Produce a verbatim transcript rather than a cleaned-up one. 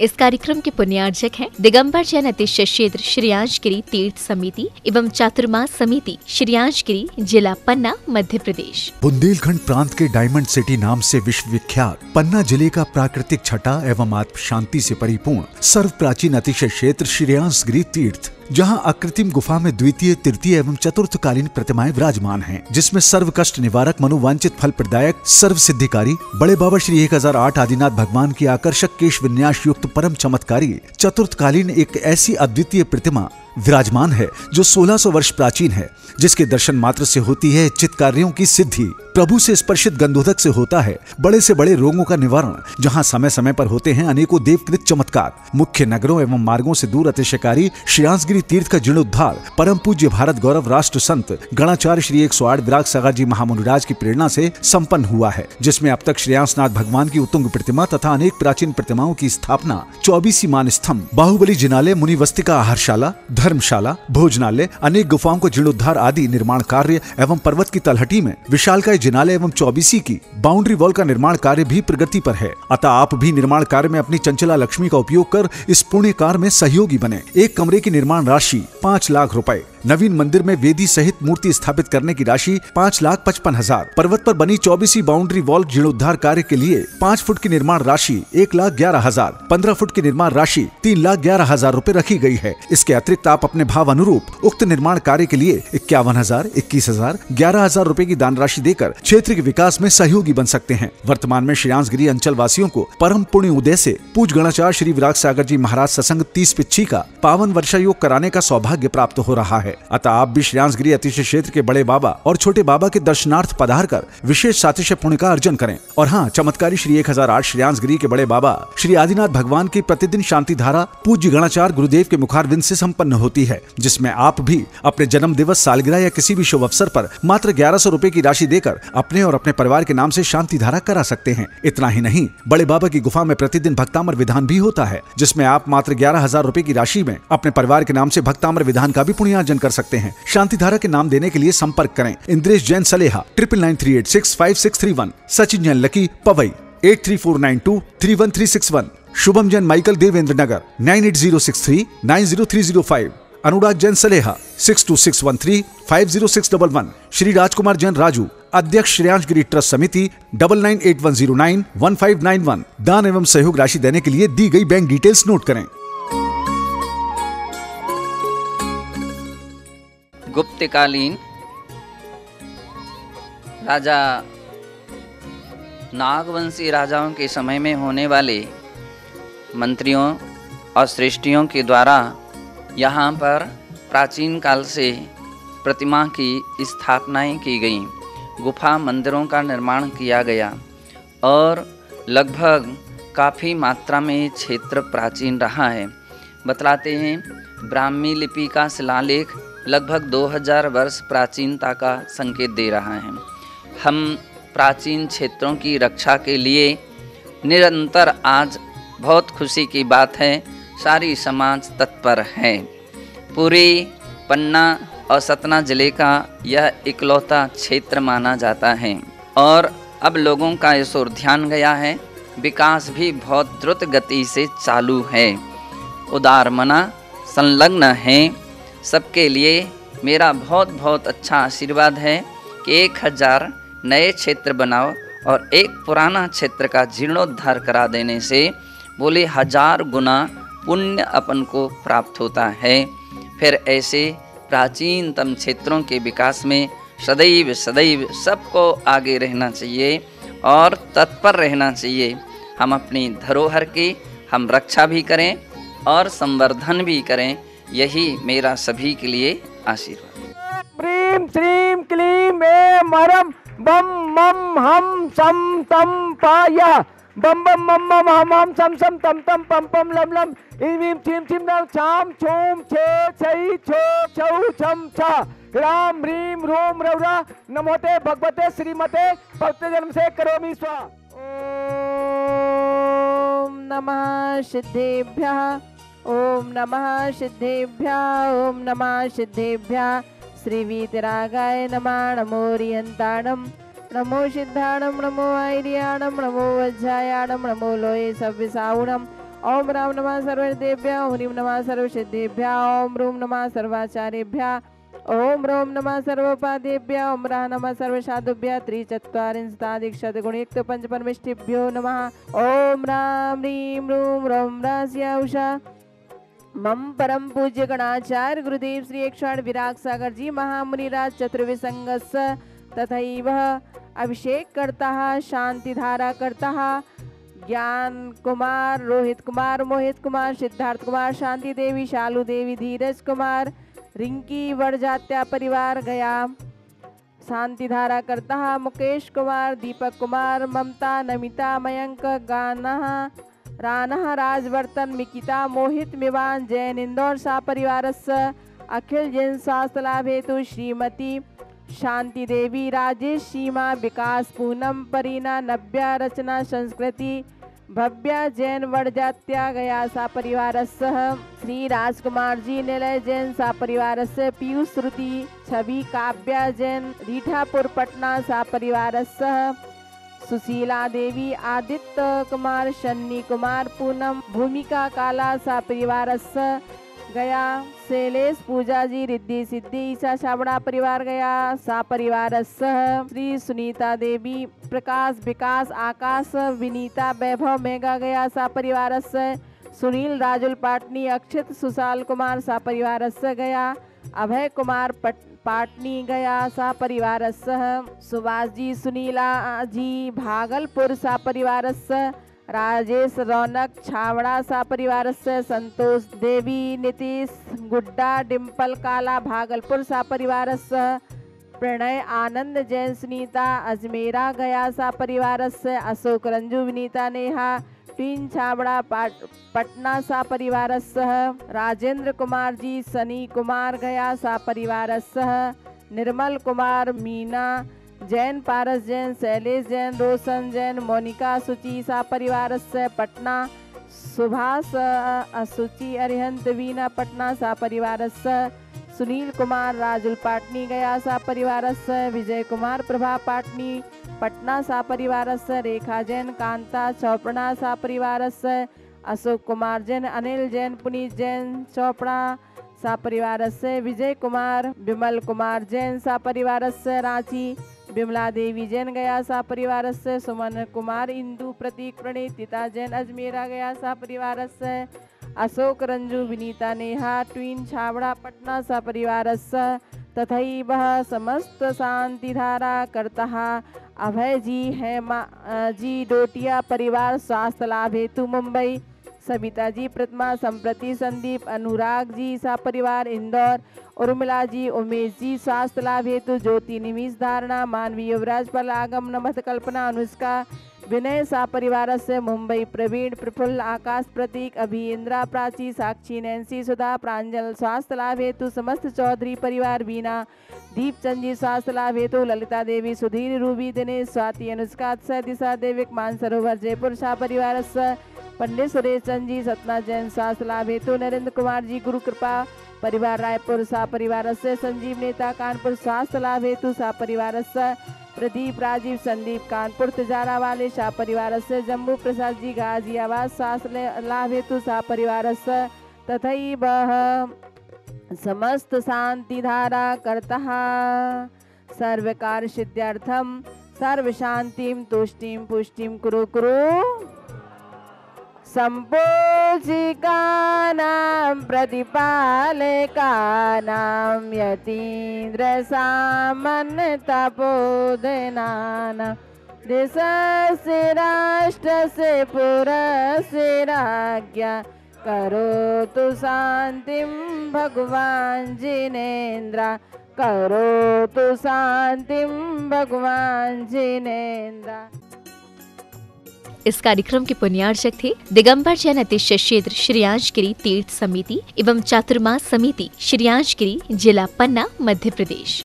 इस कार्यक्रम के पुण्यार्जक हैं दिगंबर जैन अतिशय क्षेत्र श्रीयांशगिरी तीर्थ समिति एवं चातुर्मास समिति श्रीयांशगिरी, जिला पन्ना, मध्य प्रदेश। बुंदेलखंड प्रांत के डायमंड सिटी नाम से विश्व विख्यात पन्ना जिले का प्राकृतिक छटा एवं आत्म शांति से परिपूर्ण सर्व प्राचीन अतिशय क्षेत्र श्रीयांशगिरी तीर्थ, जहां अकृत्रिम गुफा में द्वितीय, तृतीय एवं चतुर्थकालीन प्रतिमाएं विराजमान हैं, जिसमें सर्व कष्ट निवारक, मनोवांछित फल प्रदायक, सर्व सिद्धिकारी बड़े बाबा श्री एक हजार आठ आदिनाथ भगवान की आकर्षक केश विन्यास युक्त परम चमत्कारी चतुर्थकालीन एक ऐसी अद्वितीय प्रतिमा विराजमान है जो सोलह सौ वर्ष प्राचीन है, जिसके दर्शन मात्र से होती है चित्त कार्यों की सिद्धि, प्रभु से स्पर्शित गंधोदक से होता है बड़े से बड़े रोगों का निवारण, जहां समय समय पर होते हैं अनेकों देवकृत चमत्कार। मुख्य नगरों एवं मार्गों से दूर अतिशयकारी श्रीयांशगिरी तीर्थ का जीर्णोद्धार परम पूज्य भारत गौरव राष्ट्र संत गणाचार्य श्री एक सौ आठ विराग सागर जी महामुनिराज की प्रेरणा से संपन्न हुआ है, जिसमें अब तक श्रेयांसनाथ भगवान की उत्तुंग प्रतिमा तथा अनेक प्राचीन प्रतिमाओं की स्थापना, चौबीस मान स्तंभ, बाहुबली जिनालय, मुनिवस्तिका आहारशाला, धर्मशाला, भोजनालय, अनेक गुफाओं को जीर्णोद्धार आदि निर्माण कार्य एवं पर्वत की तलहटी में विशालकाय जिनालय एवं चौबीसी की बाउंड्री वॉल का निर्माण कार्य भी प्रगति पर है। अतः आप भी निर्माण कार्य में अपनी चंचला लक्ष्मी का उपयोग कर इस पुण्य कार्य में सहयोगी बने। एक कमरे की निर्माण राशि पाँच लाख रुपए, नवीन मंदिर में वेदी सहित मूर्ति स्थापित करने की राशि पाँच लाख पचपन हजार, पर्वत पर बनी चौबीसी बाउंड्री वॉल जीर्णोद्धार कार्य के लिए पाँच फुट की निर्माण राशि एक लाख ग्यारह हजार, पंद्रह फुट की निर्माण राशि तीन लाख ग्यारह हजार रूपए रखी गई है। इसके अतिरिक्त आप अपने भाव अनुरूप उक्त निर्माण कार्य के लिए इक्यावन हजार, इक्कीस हजार, ग्यारह हजार रूपए की दान राशि देकर क्षेत्र के विकास में सहयोगी बन सकते हैं। वर्तमान में श्रीयांशगिरी अंचल वासियों को परम पुण्य उदय से पूज गणाचार्य श्री विराग सागर जी महाराज सत्संग तीस पिच्छी का पावन वर्षा योग कराने का सौभाग्य प्राप्त हो रहा है। अतः आप भी श्रीयांशगिरी अतिशय क्षेत्र के बड़े बाबा और छोटे बाबा के दर्शनार्थ पधार कर विशेष सातिशय पुण्य का अर्जन करें। और हाँ, चमत्कारी श्री एक हजार आठ श्रीयांशगिरी के बड़े बाबा श्री आदिनाथ भगवान की प्रतिदिन शांति धारा पूज्य गणाचार्य गुरुदेव के मुखारविंद से संपन्न होती है, जिसमें आप भी अपने जन्म दिवस, सालगिरह या किसी भी शुभ अवसर पर मात्र ग्यारह सौ रूपए की राशि देकर अपने और अपने परिवार के नाम से शांति धारा करा सकते हैं। इतना ही नहीं, बड़े बाबा की गुफा में प्रतिदिन भक्तामर विधान भी होता है, जिसमें आप मात्र ग्यारह हजार रूपए की राशि में अपने परिवार के नाम से भक्तामर विधान का भी पुण्यार्जन कर सकते हैं। शांति धारा के नाम देने के लिए संपर्क करें Indresh Jain Saleha triple nine three eight six five six three one, Sachin Jain Lucky Pawai eight three four nine two three one three six one, Shubham Jain Michael Devendra Nagar nine eight zero six three nine zero three zero five, Anurag Jain Saleha six two six one three five zero six double one, Shri Rajkumar Jain Raju अध्यक्ष Shreyansgiri trust समिति double nine eight one zero nine one five nine one. दान एवं सहयोग राशि देने के लिए दी गई बैंक डिटेल्स नोट करें। गुप्तकालीन राजा नागवंशी राजाओं के समय में होने वाले मंत्रियों और श्रेष्ठियों के द्वारा यहाँ पर प्राचीन काल से प्रतिमा की स्थापनाएं की गईं, गुफा मंदिरों का निर्माण किया गया और लगभग काफ़ी मात्रा में क्षेत्र प्राचीन रहा है। बतलाते हैं ब्राह्मी लिपि का शिलालेख लगभग दो हज़ार वर्ष प्राचीनता का संकेत दे रहा है। हम प्राचीन क्षेत्रों की रक्षा के लिए निरंतर, आज बहुत खुशी की बात है, सारी समाज तत्पर है। पूरी पन्ना और सतना जिले का यह इकलौता क्षेत्र माना जाता है और अब लोगों का इस ओर ध्यान गया है। विकास भी बहुत द्रुत गति से चालू है। उदार मना संलग्न है। सबके लिए मेरा बहुत बहुत अच्छा आशीर्वाद है कि एक हज़ार नए क्षेत्र बनाओ और एक पुराना क्षेत्र का जीर्णोद्धार करा देने से बोले हजार गुना पुण्य अपन को प्राप्त होता है। फिर ऐसे प्राचीनतम क्षेत्रों के विकास में सदैव सदैव सबको आगे रहना चाहिए और तत्पर रहना चाहिए। हम अपनी धरोहर की हम रक्षा भी करें और संवर्धन भी करें, यही मेरा सभी के लिए आशीर्वाद। प्रीम श्रीम क्लीम एम हरम बम मम हम सम तम पाया बम बम मम मम हम हम सम सम तम तम पम पम लम लम इम छिम छिम नम छाम छूम छे छई छो छौ छम छा राम रीम रोम रौरा नमोते भगवते श्रीमते भक्त जन्म से करोमि स्वा। ओम नमः सिद्धेभ्यः ओम नमः सिद्धेभ्यः ओम नमः सिद्धेभ्यः श्री वीतरागाय नमः। नमो रियंताणम नमो सिद्धाणम नमो आयर्याणम नमो वज्रायाणम नमो लोये सव्यसाउणम ओम राम नमः सर्वदेभ्यः, ओम ह्रीं नमः सर्वसिद्धेभ्यः, ओम रूम नमः सर्वाचार्येभ्यः, ओम रोम नमः सर्वोपादेभ्यः, ओम रः नमः सर्वसाधुभ्यः, त्रिचत्वारिंशताधिकशतगुणयुक्त पंचपरमेष्ठिभ्यो नमः। ओम राम ह्रीं रूम रोम रास्य उषा। मम परम पूज्य गणाचार्य गुरुदेव श्री एक सौ आठ विराग सागर जी महामुनिराज चतुर्विसंगस तथैव अभिषेक करता शांति धारा करता ज्ञान कुमार, रोहित कुमार, मोहित कुमार, सिद्धार्थ कुमार, शांति देवी, शालू देवी, धीरज कुमार, रिंकी वड़जात्या परिवार गया, शांति धारा करता मुकेश कुमार, दीपक कुमार, ममता, नमिता, मयंक, गाना, राना, राजवर्तन, मिकिता, मोहित, मिवान, जैन इंदौर सा परिवारस्य अखिल जैन स्वास्थ्य लाभ हेतु श्रीमती शांति देवी, राजेश, सीमा, विकास, पूनम, परीना, नव्या, रचना, संस्कृति, भव्या जैन वड़जात्या गया सा परिवारस्य श्री राजकुमार जी, निलय जैन सा परिवारस्य पीयूष, श्रुति, छवि, काव्या जैन, रीठापुर पटना सा परिवारस्य सुशीला देवी, आदित्य कुमार, शन्नी कुमार, पूनम, भूमिका काला सा परिवारस्य गया, शैलेश, पूजा जी, रिद्धि सिद्धि, ईशा छाबड़ा परिवार गया सा परिवारस्य श्री सुनीता देवी, प्रकाश, विकास, आकाश, विनीता, वैभव, मेगा गया सा परिवारस्य सुनील, राजुल पाटनी, अक्षित, सुशाल कुमार सा परिवारस्य गया, अभय कुमार पट पाटनी गया सा परिवारस्य सुभाष जी, सुनीला जी, भागलपुर सा परिवारस्य राजेश, रौनक, छावड़ा सा परिवारस्य संतोष देवी, नीतीश, गुड्डा, डिम्पल, काला, भागलपुर सा परिवारस्य प्रणय, आनंद, जैन, सुनीता, अजमेरा गया सा परिवारस्य अशोक, रंजू, विनीता, नेहा, टीन, छाबड़ा, पटना सा परिवारस्य राजेंद्र कुमार जी, सनी कुमार गया सा परिवारस्य निर्मल कुमार, मीना जैन, पारस जैन, शैलेश जैन, रोशन जैन, मोनिका, सुचि सा परिवारस्य पटना, सुभाष, असुचि, अरिहंत, वीना, पटना सा परिवारस्य सुनील कुमार, राजुल पाटनी गया सा परिवारस्य विजय कुमार, प्रभा पाटनी, पटना सा परिवारस्य रेखा जैन, कांता, चौपड़ा सा परिवारस्य अशोक कुमार जैन, अनिल जैन, पुनीत जैन, चौपड़ा सा परिवारस्य विजय कुमार, विमल कुमार जैन सा परिवारस्य रांची, विमला देवी जैन गया सा परिवारस्य सुमन कुमार, इंदु, प्रतीक, प्रणीतिता जैन, अजमेरा गया सा परिवारस्य अशोक, रंजू, विनीता, नेहा, ट्वीन, छाबड़ा, पटना सा परिवारस्य तथैव समस्त शांति धारा करता अभय जी, हेमा जी, डोटिया परिवार स्वास्थ्य लाभ हेतु मुंबई, सविता जी, प्रतिमा, संप्रति, संदीप, अनुराग जी सा परिवार इंदौर, उर्मिला जी, उमेश जी स्वास्थ्य लाभ हेतु ज्योति, निमिष, धारणा, मानवी, युवराज, पल, आगम, नमत, कल्पना, अनुष्का, विनय सा परिवार से मुंबई, प्रवीण, प्रफुल्ल, आकाश, प्रतीक, अभी, इंद्रा, प्राची, साक्षी, नैन्सी, सुधा, प्रांजल स्वास्थ्य लाभ हेतु समस्त चौधरी परिवार, बीना, दीपचंद जी स्वास्थ्य लाभ हेतु ललिता देवी, सुधीर, रूबी, दिनेश, स्वाति, अनुष्का, अक्षय, दिशा, देविक, मानसरोवर जयपुर सा परिवार से पंडित सुरेश चंद जी, सतना जैन स्वास्थ्य लाभ हेतु नरेंद्र कुमार जी, गुरु कृपा परिवार रायपुर सा परिवार से संजीव नेता, कानपुर स्वास्थ्य लाभ हेतु सा परिवार से प्रदीप, राजीव, संदीप, कानपुर तिजारा वाले सा परिवार से जम्मू प्रसाद जी, गाजियाबाद स्वास्थ्य लाभ हेतु सा परिवार से तथैव समस्त शांति धारा करता सर्व कार्य सिद्ध्यर्थम सर्व शांतिम तुष्टिम पुष्टिम कुरु कुरु संपूजिकानां प्रतिपालकानां यतीन्द्र सामान्य तपोधनानां देशस्य राष्ट्रस्य पुरस्य राज्ञा करोतु शांतिं भगवान जिनेन्द्र करोतु शांतिं भगवान जिनेन्द्र। इस कार्यक्रम के पुण्यार्चक थे दिगंबर जैन अतिशय क्षेत्र श्रेयांशगिरी तीर्थ समिति एवं चातुर्मास समिति श्रेयांशगिरी, जिला पन्ना, मध्य प्रदेश।